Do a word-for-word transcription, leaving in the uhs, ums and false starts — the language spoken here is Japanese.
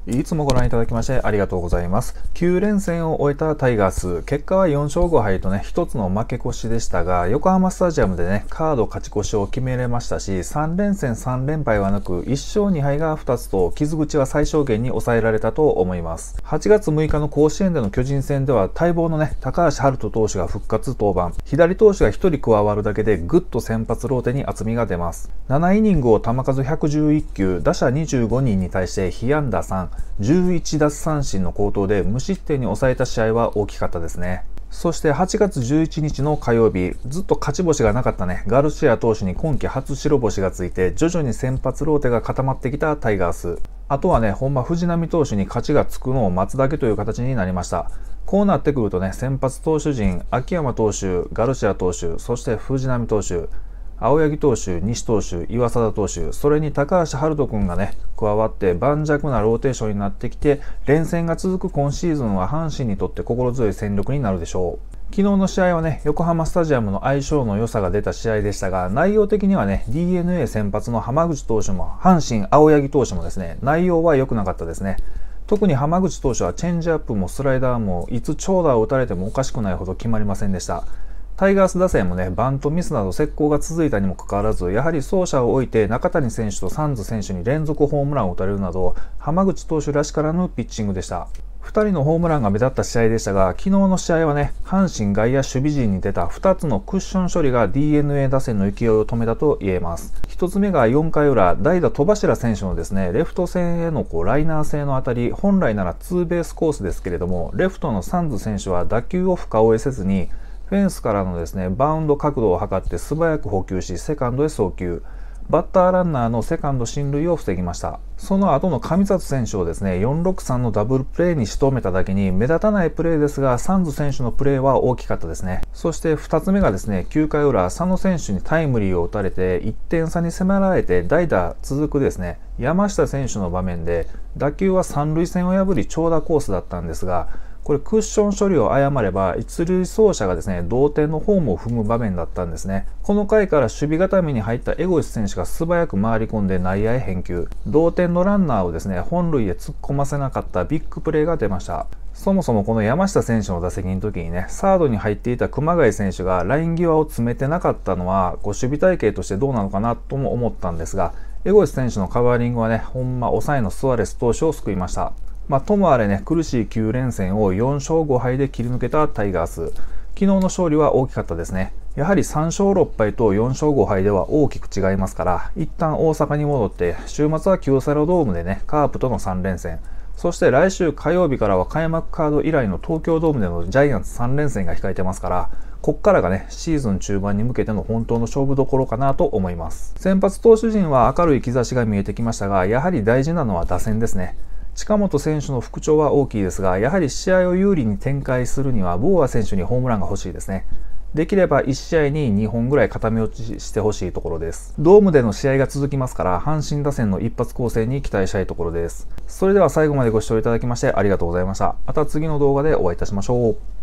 いつもご覧いただきましてありがとうございます。きゅう連戦を終えたタイガース、結果はよん勝ご敗とね、ひとつの負け越しでしたが、横浜スタジアムでね、カード勝ち越しを決めれましたし、さん連戦さん連敗はなく、いっ勝に敗がふたつと、傷口は最小限に抑えられたと思います。はちがつむいかの甲子園での巨人戦では、待望のね、高橋遥人投手が復活登板。左投手がひとり加わるだけで、ぐっと先発ローテに厚みが出ます。ななイニングを球数ひゃくじゅういっ球、打者にじゅうごにんに対して被安打さん、じゅういち奪三振の好投で無失点に抑えた試合は大きかったですね。そしてはちがつじゅういちにちの火曜日、ずっと勝ち星がなかったね、ガルシア投手に今季初白星がついて、徐々に先発ローテが固まってきたタイガース。あとはね、ほんま藤浪投手に勝ちがつくのを待つだけという形になりました。こうなってくるとね、先発投手陣、秋山投手、ガルシア投手、そして藤浪投手、青柳投手、西投手、岩貞投手、それに高橋遥人君がね、加わって盤石なローテーションになってきて、連戦が続く今シーズンは阪神にとって心強い戦力になるでしょう。昨日の試合はね、横浜スタジアムの相性の良さが出た試合でしたが、内容的にはね、ディーエヌエー 先発の浜口投手も、阪神青柳投手もですね、内容は良くなかったですね。特に浜口投手はチェンジアップもスライダーもいつ長打を打たれてもおかしくないほど決まりませんでした。タイガース打線もね、バントミスなど折行が続いたにもかかわらず、やはり走者を置いて中谷選手とサンズ選手に連続ホームランを打たれるなど、浜口投手らしからぬピッチングでした。ふたりのホームランが目立った試合でしたが、昨日の試合はね、阪神外野守備陣に出たふたつのクッション処理が ディーエヌエー 打線の勢いを止めたと言えます。ひとつめがよんかい裏、代打戸柱選手のですね、レフト線へのこうライナー性の当たり、本来ならツーベースコースですけれども、レフトのサンズ選手は打球を深追いせずに、フェンスからのですね、バウンド角度を測って素早く捕球し、セカンドへ送球。バッターランナーのセカンド進塁を防ぎました。その後の上里選手をですね、よんろくさんのダブルプレーに仕留めただけに目立たないプレーですが、サンズ選手のプレーは大きかったですね。そしてふたつめがですね、きゅうかい裏、佐野選手にタイムリーを打たれていってん差に迫られて代打続くですね、山下選手の場面で打球は三塁線を破り長打コースだったんですが、これクッション処理を誤れば一塁走者がですね、同点のホームを踏む場面だったんですね。この回から守備固めに入ったエゴイス選手が素早く回り込んで内野へ返球。同点のランナーをですね、本塁へ突っ込ませなかったビッグプレーが出ました。そもそもこの山下選手の打席の時にね、サードに入っていた熊谷選手がライン際を詰めてなかったのは、こう守備体系としてどうなのかなとも思ったんですが、エゴイス選手のカバーリングはね、ほんま抑えのスアレス投手を救いました。まあ、ともあれね、苦しいきゅう連戦をよん勝ご敗で切り抜けたタイガース。昨日の勝利は大きかったですね。やはりさん勝ろっ敗とよん勝ご敗では大きく違いますから、一旦大阪に戻って、週末は京セラドームでね、カープとのさん連戦。そして来週火曜日からは開幕カード以来の東京ドームでのジャイアンツさん連戦が控えてますから、こっからがね、シーズン中盤に向けての本当の勝負どころかなと思います。先発投手陣は明るい兆しが見えてきましたが、やはり大事なのは打線ですね。近本選手の復調は大きいですが、やはり試合を有利に展開するには、ボーア選手にホームランが欲しいですね。できればいち試合ににほんぐらい固め落ちしてほしいところです。ドームでの試合が続きますから、阪神打線の一発攻勢に期待したいところです。それでは最後までご視聴いただきましてありがとうございました。また次の動画でお会いいたしましょう。